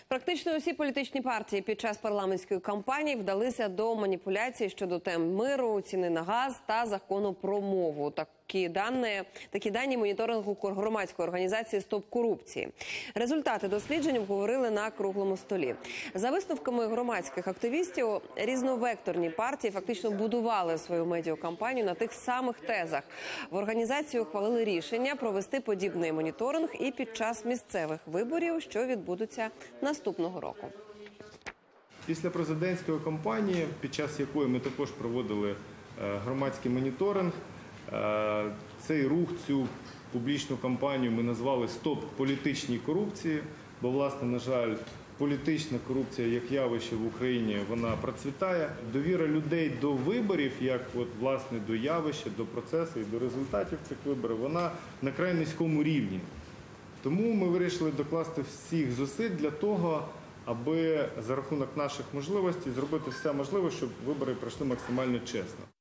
Практично усі політичні партії під час парламентської кампанії вдалися до маніпуляцій щодо тем миру, ціни на газ та закону про мову. Такі дані моніторингу громадської організації «Стоп корупції». Результати досліджень обговорили на круглому столі. За висновками громадських активістів, різновекторні партії фактично будували свою медіакампанію на тих самих тезах. В організації ухвалили рішення провести подібний моніторинг і під час місцевих виборів, що відбудуться наступного року. Після президентської кампанії, під час якої ми також проводили громадський моніторинг, цей рух, цю публічну кампанію ми назвали «Стоп політичній корупції», бо, власне, на жаль, політична корупція як явище в Україні, вона процвітає. Довіра людей до виборів, як власне до явища, до процесу і до результатів цих виборів, вона на край низькому рівні. Тому ми вирішили докласти всіх зусиль для того, аби за рахунок наших можливостей зробити все можливе, щоб вибори пройшли максимально чесно.